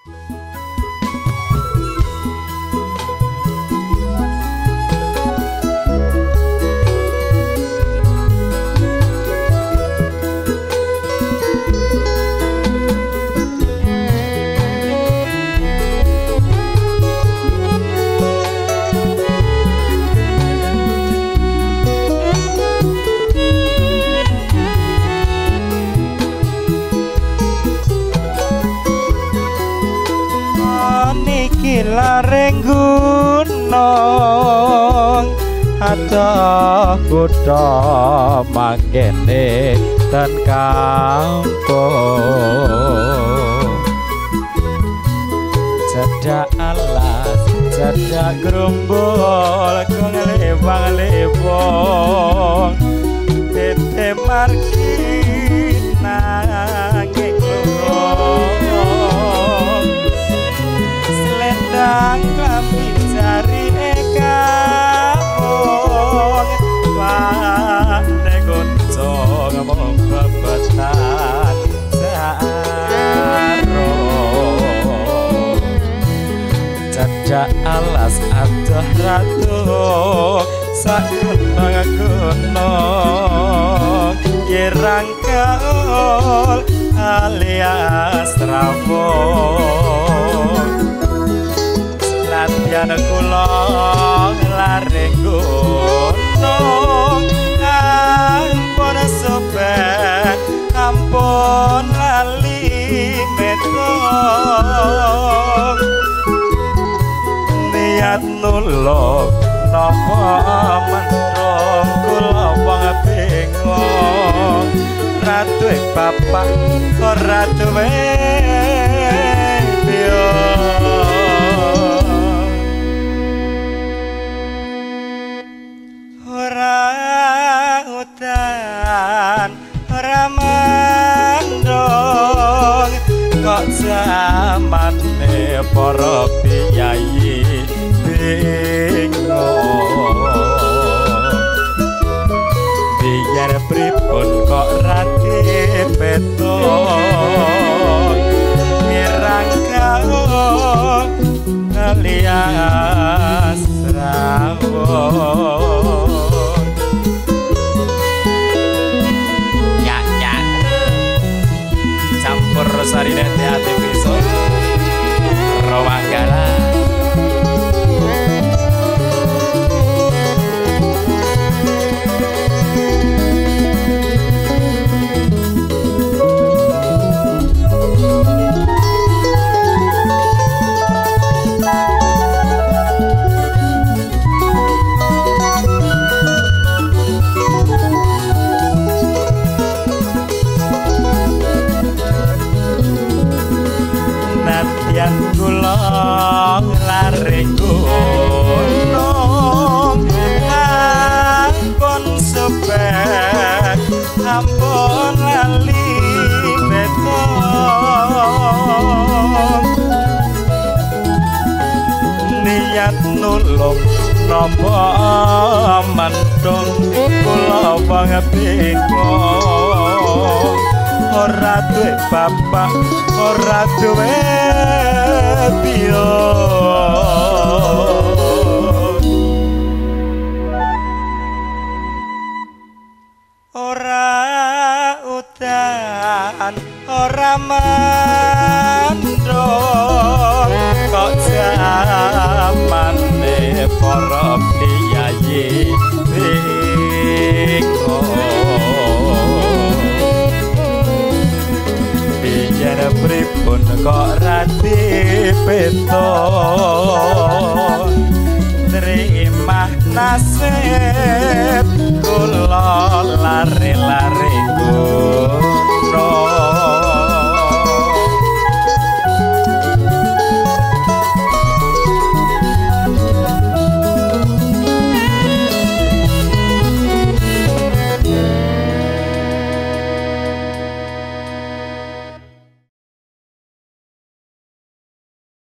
Lareng gunung adoh kutha mangkene ten kampung cedak alas cedak grumbul konglebang-lebong tete margi nanging selendang klambi cari ekapong pandai goncong mong bebetan saro cedak alas adoh ratu sakunang-kunang kirang kaol alias rabong latihan kula lareng gunung ampun sobek ampun lali metong niat nulung napa mendrong kula wong bingung ra duwe bapak ora duwe udan ora mandong kok zamane para piyayi bingung biar pripun kok rati petong kirang kau alias rawon Sarine Teate Piso Romanggala lareng gunung ampun sebek ampun lali betong niat nulung napa mandung kula banget bingung ora duwe bapak ora duwe ora udan ora mandong kok zamane para piyayi bingung biar pripun kok rati petong terima nasib